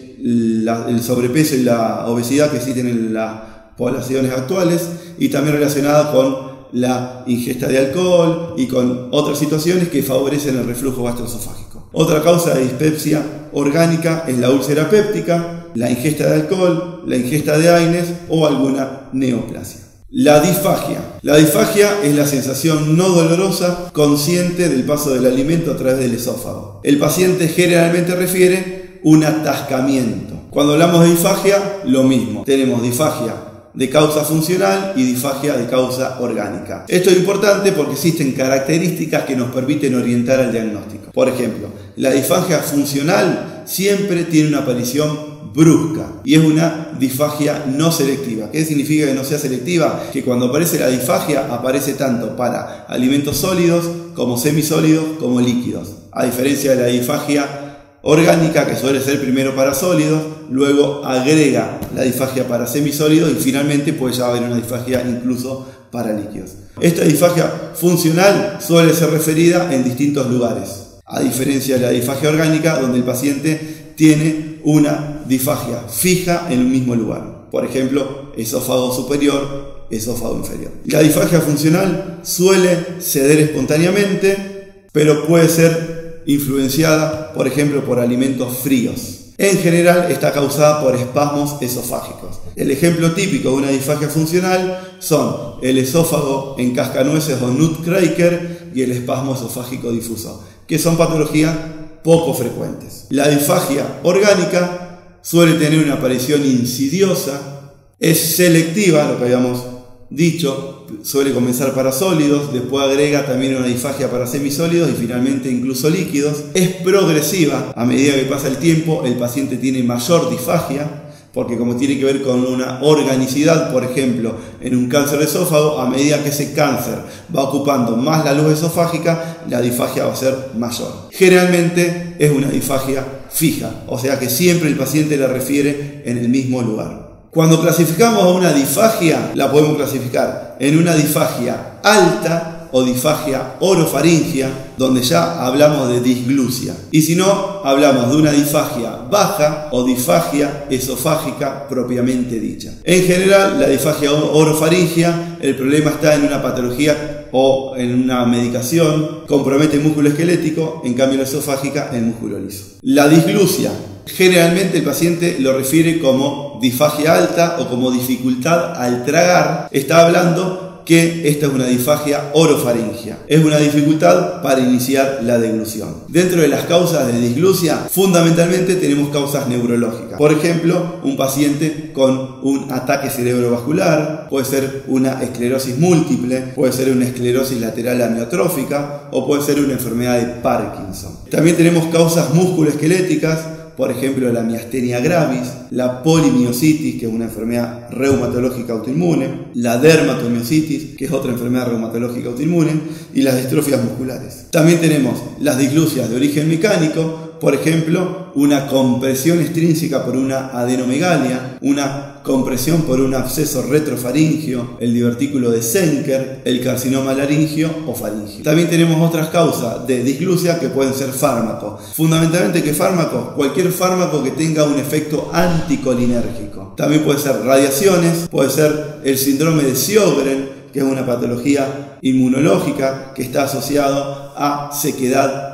Speaker 2: del sobrepeso y la obesidad que existen en las poblaciones actuales, y también relacionada con la ingesta de alcohol y con otras situaciones que favorecen el reflujo gastroesofágico. Otra causa de dispepsia orgánica es la úlcera péptica, la ingesta de alcohol, la ingesta de AINES o alguna neoplasia. La disfagia. La disfagia es la sensación no dolorosa consciente del paso del alimento a través del esófago. El paciente generalmente refiere un atascamiento. Cuando hablamos de disfagia, lo mismo. Tenemos disfagia de causa funcional y disfagia de causa orgánica. Esto es importante porque existen características que nos permiten orientar al diagnóstico. Por ejemplo, la disfagia funcional siempre tiene una aparición brusca y es una disfagia no selectiva. ¿Qué significa que no sea selectiva? Que cuando aparece la disfagia aparece tanto para alimentos sólidos como semisólidos como líquidos, a diferencia de la disfagia orgánica, que suele ser primero para sólidos, luego agrega la disfagia para semisólidos y finalmente puede ya haber una disfagia incluso para líquidos. Esta disfagia funcional suele ser referida en distintos lugares, a diferencia de la disfagia orgánica, donde el paciente tiene una disfagia fija en un mismo lugar. Por ejemplo, esófago superior, esófago inferior. La disfagia funcional suele ceder espontáneamente, pero puede ser influenciada, por ejemplo, por alimentos fríos. En general está causada por espasmos esofágicos. El ejemplo típico de una disfagia funcional son el esófago en cascanueces o nutcracker y el espasmo esofágico difuso, que son patologías poco frecuentes. La disfagia orgánica suele tener una aparición insidiosa, es selectiva, lo que habíamos dicho, suele comenzar para sólidos, después agrega también una disfagia para semisólidos y finalmente incluso líquidos. Es progresiva, a medida que pasa el tiempo el paciente tiene mayor disfagia, porque como tiene que ver con una organicidad, por ejemplo, en un cáncer de esófago, a medida que ese cáncer va ocupando más la luz esofágica, la disfagia va a ser mayor. Generalmente es una disfagia fija, o sea que siempre el paciente la refiere en el mismo lugar. Cuando clasificamos a una disfagia, la podemos clasificar en una disfagia alta o disfagia orofaringia, donde ya hablamos de disglusia. Y si no, hablamos de una disfagia baja o disfagia esofágica propiamente dicha. En general, la disfagia orofaringia, el problema está en una patología o en una medicación, compromete el músculo esquelético, en cambio la esofágica el músculo liso. La disglusia, generalmente el paciente lo refiere como disfagia alta o como dificultad al tragar. Está hablando que esta es una disfagia orofaringia. Es una dificultad para iniciar la deglución. Dentro de las causas de disglusia, fundamentalmente tenemos causas neurológicas. Por ejemplo, un paciente con un ataque cerebrovascular, puede ser una esclerosis múltiple, puede ser una esclerosis lateral amiotrófica o puede ser una enfermedad de Parkinson. También tenemos causas musculoesqueléticas, por ejemplo la miastenia gravis, la polimiositis, que es una enfermedad reumatológica autoinmune, la dermatomiositis, que es otra enfermedad reumatológica autoinmune, y las distrofias musculares. También tenemos las disglusias de origen mecánico, por ejemplo, una compresión extrínseca por una adenomegalia, una compresión por un absceso retrofaringio, el divertículo de Zenker, el carcinoma laringio o faringio. También tenemos otras causas de disglusia que pueden ser fármacos. Fundamentalmente, ¿qué fármacos? Cualquier fármaco que tenga un efecto anticolinérgico. También puede ser radiaciones, puede ser el síndrome de Sjögren, que es una patología inmunológica que está asociado a sequedad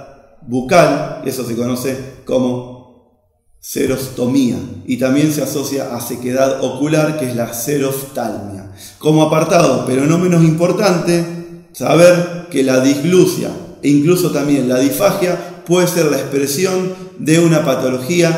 Speaker 2: bucal, eso se conoce como xerostomía, y también se asocia a sequedad ocular, que es la xeroftalmia. Como apartado, pero no menos importante, saber que la disglusia e incluso también la disfagia puede ser la expresión de una patología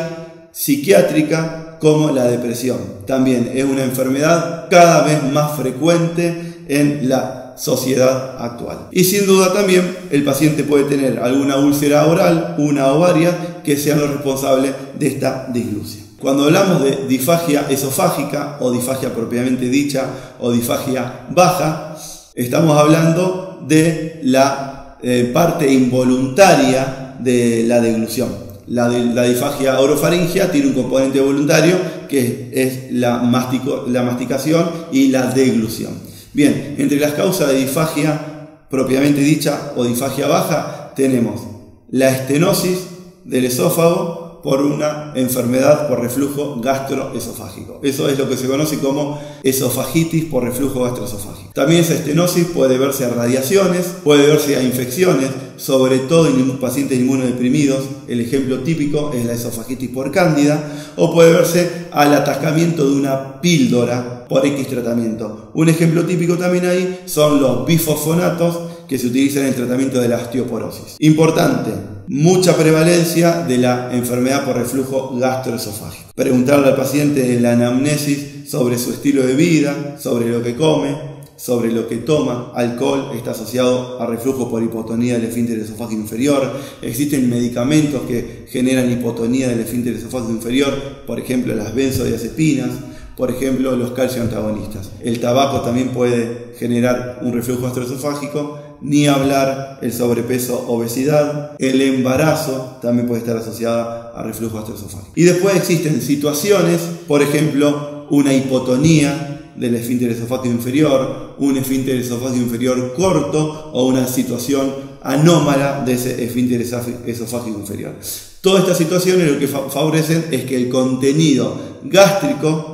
Speaker 2: psiquiátrica como la depresión. También es una enfermedad cada vez más frecuente en la sociedad actual. Y sin duda también el paciente puede tener alguna úlcera oral, una o varias, que sean los responsables de esta disglusia. Cuando hablamos de disfagia esofágica o disfagia propiamente dicha o disfagia baja, estamos hablando de la eh, parte involuntaria de la deglución. La, de, la disfagia orofaringea tiene un componente voluntario que es la, mastico, la masticación y la deglución. Bien, entre las causas de disfagia propiamente dicha o disfagia baja tenemos la estenosis del esófago por una enfermedad por reflujo gastroesofágico. Eso es lo que se conoce como esofagitis por reflujo gastroesofágico. También esa estenosis puede verse a radiaciones, puede verse a infecciones, sobre todo en pacientes inmunodeprimidos. El ejemplo típico es la esofagitis por cándida, o puede verse al atascamiento de una píldora por X tratamiento. Un ejemplo típico también ahí son los bifosfonatos que se utilizan en el tratamiento de la osteoporosis. Importante, mucha prevalencia de la enfermedad por reflujo gastroesofágico. Preguntarle al paciente en la anamnesis sobre su estilo de vida, sobre lo que come, sobre lo que toma. Alcohol está asociado a reflujo por hipotonía del esfínter esofágico inferior. Existen medicamentos que generan hipotonía del esfínter esofágico inferior, por ejemplo las benzodiazepinas, por ejemplo los calcio antagonistas. El tabaco también puede generar un reflujo gastroesofágico, ni hablar el sobrepeso, obesidad. El embarazo también puede estar asociado a reflujo gastroesofágico. Y después existen situaciones, por ejemplo una hipotonía del esfínter esofágico inferior, un esfínter esofágico inferior corto o una situación anómala de ese esfínter esofágico inferior. Todas estas situaciones lo que favorecen es que el contenido gástrico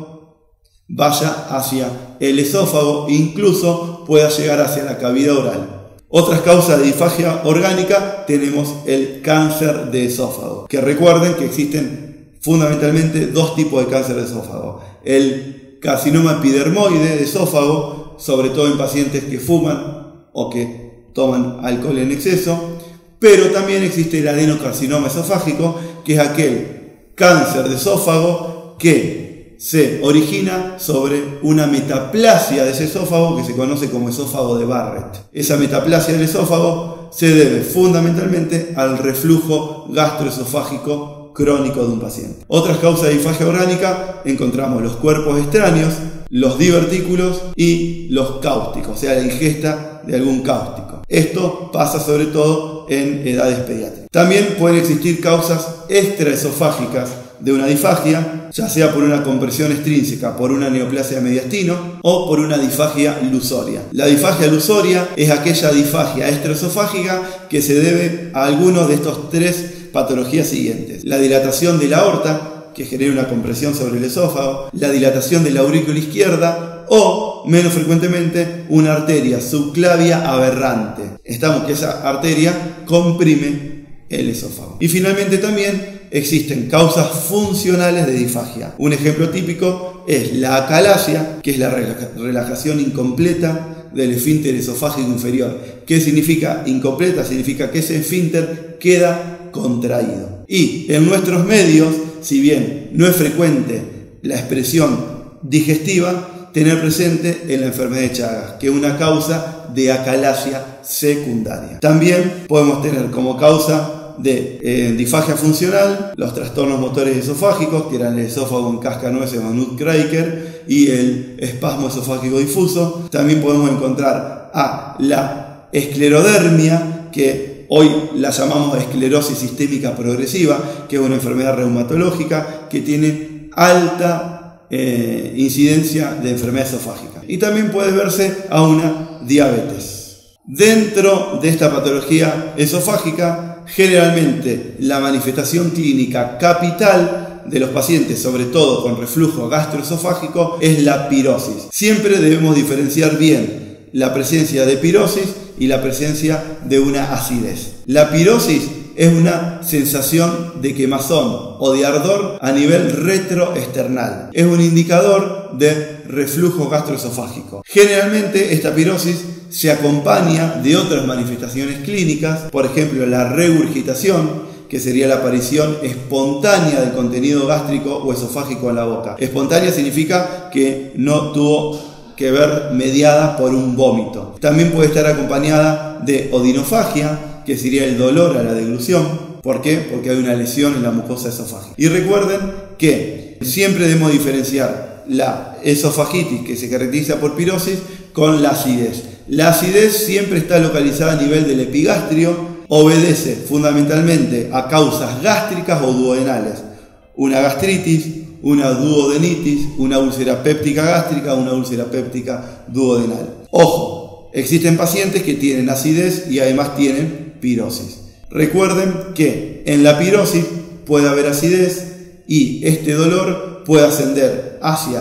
Speaker 2: vaya hacia el esófago, incluso pueda llegar hacia la cavidad oral. Otras causas de disfagia orgánica tenemos el cáncer de esófago, que recuerden que existen fundamentalmente dos tipos de cáncer de esófago. El carcinoma epidermoide de esófago, sobre todo en pacientes que fuman o que toman alcohol en exceso, pero también existe el adenocarcinoma esofágico, que es aquel cáncer de esófago que se origina sobre una metaplasia de ese esófago que se conoce como esófago de Barrett. Esa metaplasia del esófago se debe fundamentalmente al reflujo gastroesofágico crónico de un paciente. Otras causas de disfagia orgánica encontramos los cuerpos extraños, los divertículos y los cáusticos, o sea, la ingesta de algún cáustico. Esto pasa sobre todo en edades pediátricas. También pueden existir causas extraesofágicas de una disfagia, ya sea por una compresión extrínseca, por una neoplasia de mediastino o por una disfagia lusoria. La disfagia lusoria es aquella disfagia extraesofágica que se debe a alguno de estos tres patologías siguientes: la dilatación de la aorta, que genera una compresión sobre el esófago, la dilatación de la aurícula izquierda o, menos frecuentemente, una arteria subclavia aberrante. Estamos que esa arteria comprime el esófago. Y finalmente también existen causas funcionales de disfagia. Un ejemplo típico es la acalasia, que es la relajación incompleta del esfínter esofágico inferior. ¿Qué significa incompleta? Significa que ese esfínter queda contraído. Y en nuestros medios, si bien no es frecuente la expresión digestiva, tener presente en la enfermedad de Chagas, que es una causa de acalasia secundaria. También podemos tener como causa de eh, disfagia funcional los trastornos motores esofágicos, que eran el esófago en cascanueces o Nutcracker, y el espasmo esofágico difuso. También podemos encontrar a la esclerodermia, que hoy la llamamos esclerosis sistémica progresiva, que es una enfermedad reumatológica que tiene alta eh, incidencia de enfermedad esofágica. Y también puede verse a una diabetes. Dentro de esta patología esofágica, generalmente la manifestación clínica capital de los pacientes, sobre todo con reflujo gastroesofágico, es la pirosis. Siempre debemos diferenciar bien la presencia de pirosis y la presencia de una acidez. La pirosis es una sensación de quemazón o de ardor a nivel retroesternal. Es un indicador de reflujo gastroesofágico. Generalmente esta pirosis se acompaña de otras manifestaciones clínicas, por ejemplo la regurgitación, que sería la aparición espontánea del contenido gástrico o esofágico en la boca. Espontánea significa que no tuvo que ver mediada por un vómito. También puede estar acompañada de odinofagia, que sería el dolor a la deglución. ¿Por qué? Porque hay una lesión en la mucosa esofágica. Y recuerden que siempre debemos diferenciar la esofagitis, que se caracteriza por pirosis, con la acidez. La acidez siempre está localizada a nivel del epigastrio, obedece fundamentalmente a causas gástricas o duodenales. Una gastritis, una duodenitis, una úlcera péptica gástrica, una úlcera péptica duodenal. Ojo, existen pacientes que tienen acidez y además tienen pirosis. Recuerden que en la pirosis puede haber acidez y este dolor puede ascender hacia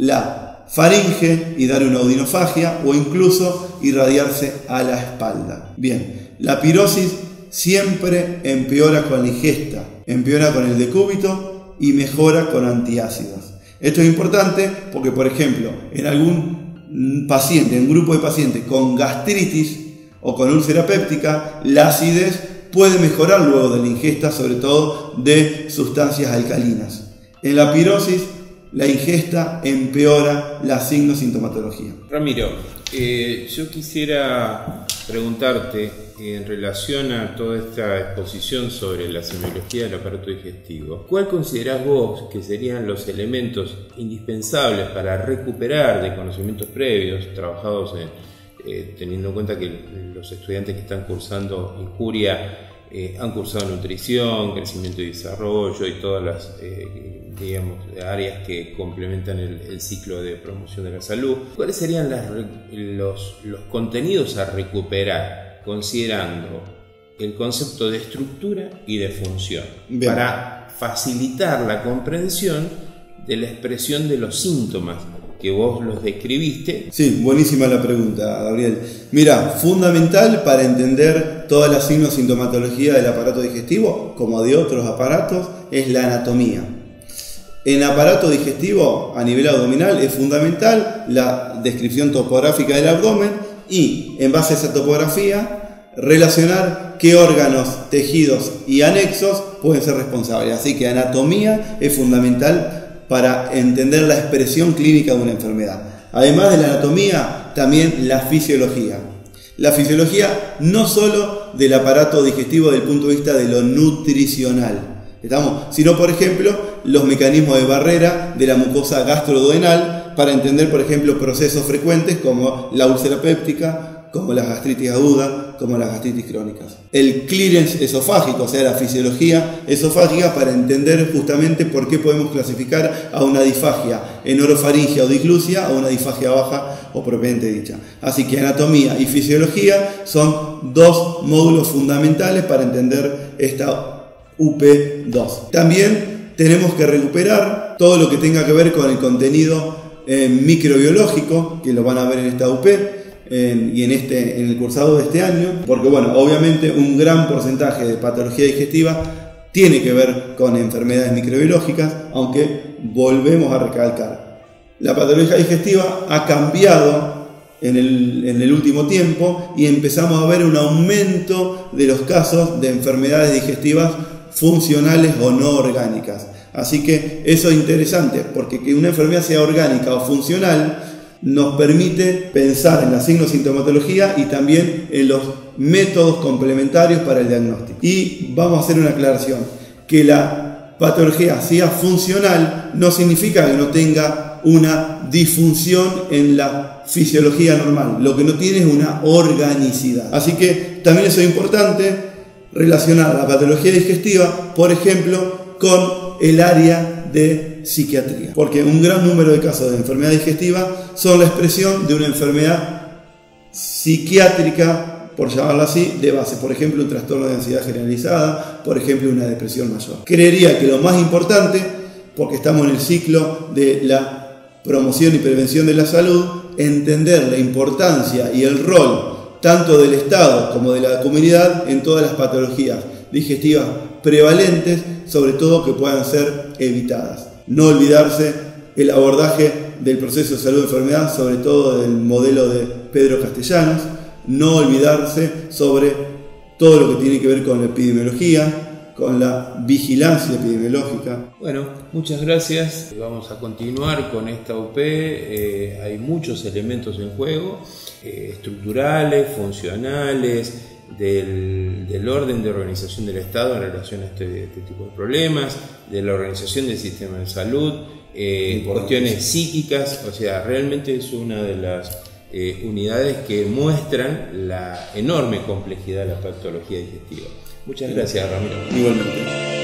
Speaker 2: la faringe y dar una odinofagia o incluso irradiarse a la espalda. Bien, la pirosis siempre empeora con la ingesta, empeora con el decúbito y mejora con antiácidos. Esto es importante porque, por ejemplo, en algún paciente, en un grupo de pacientes con gastritis o con úlcera péptica, la acidez puede mejorar luego de la ingesta, sobre todo de sustancias alcalinas. En la pirosis, la ingesta empeora la signosintomatología.
Speaker 1: Ramiro, eh, yo quisiera preguntarte en relación a toda esta exposición sobre la semiología del aparato digestivo, ¿cuál considerás vos que serían los elementos indispensables para recuperar de conocimientos previos trabajados en Eh, teniendo en cuenta que los estudiantes que están cursando Injuria eh, han cursado nutrición, crecimiento y desarrollo y todas las eh, digamos, áreas que complementan el, el ciclo de promoción de la salud? ¿Cuáles serían las, los, los contenidos a recuperar considerando el concepto de estructura y de función? Bien. Para facilitar la comprensión de la expresión de los síntomas que vos los describiste?
Speaker 2: Sí, buenísima la pregunta, Gabriel. Mira, fundamental para entender toda la signosintomatología del aparato digestivo, como de otros aparatos, es la anatomía. En aparato digestivo, a nivel abdominal, es fundamental la descripción topográfica del abdomen y, en base a esa topografía, relacionar qué órganos, tejidos y anexos pueden ser responsables. Así que anatomía es fundamental para entender la expresión clínica de una enfermedad. Además de la anatomía, también la fisiología. La fisiología no solo del aparato digestivo desde el punto de vista de lo nutricional, ¿estamos? Sino, por ejemplo, los mecanismos de barrera de la mucosa gastroduodenal para entender, por ejemplo, procesos frecuentes como la úlcera péptica, como las gastritis agudas, como las gastritis crónicas. El clearance esofágico, o sea, la fisiología esofágica, para entender justamente por qué podemos clasificar a una disfagia en orofaringia o diglucia a una disfagia baja o propiamente dicha. Así que anatomía y fisiología son dos módulos fundamentales para entender esta U P dos. También tenemos que recuperar todo lo que tenga que ver con el contenido eh, microbiológico, que lo van a ver en esta U P. En, y en, este, en el cursado de este año, porque bueno, obviamente un gran porcentaje de patología digestiva tiene que ver con enfermedades microbiológicas, aunque volvemos a recalcar, la patología digestiva ha cambiado en el, en el último tiempo y empezamos a ver un aumento de los casos de enfermedades digestivas funcionales o no orgánicas. Así que eso es interesante, porque que una enfermedad sea orgánica o funcional nos permite pensar en la signosintomatología y también en los métodos complementarios para el diagnóstico. Y vamos a hacer una aclaración, que la patología sea funcional no significa que no tenga una disfunción en la fisiología normal, lo que no tiene es una organicidad. Así que también eso es importante, relacionar la patología digestiva, por ejemplo, con el área de psiquiatría, porque un gran número de casos de enfermedad digestiva son la expresión de una enfermedad psiquiátrica, por llamarlo así, de base, por ejemplo un trastorno de ansiedad generalizada, por ejemplo una depresión mayor. Creería que lo más importante, porque estamos en el ciclo de la promoción y prevención de la salud, entender la importancia y el rol tanto del Estado como de la comunidad en todas las patologías digestivas prevalentes, sobre todo que puedan ser evitadas. No olvidarse el abordaje del proceso de salud de enfermedad, sobre todo del modelo de Pedro Castellanos, no olvidarse sobre todo lo que tiene que ver con la epidemiología, con la vigilancia epidemiológica.
Speaker 1: Bueno, muchas gracias. Vamos a continuar con esta U P. Eh, hay muchos elementos en juego, eh, estructurales, funcionales, del, del orden de organización del Estado en relación a este, este tipo de problemas, de la organización del sistema de salud, eh, cuestiones psíquicas. O sea, realmente es una de las eh, unidades que muestran la enorme complejidad de la patología digestiva. Muchas gracias, Ramiro.
Speaker 2: Igualmente.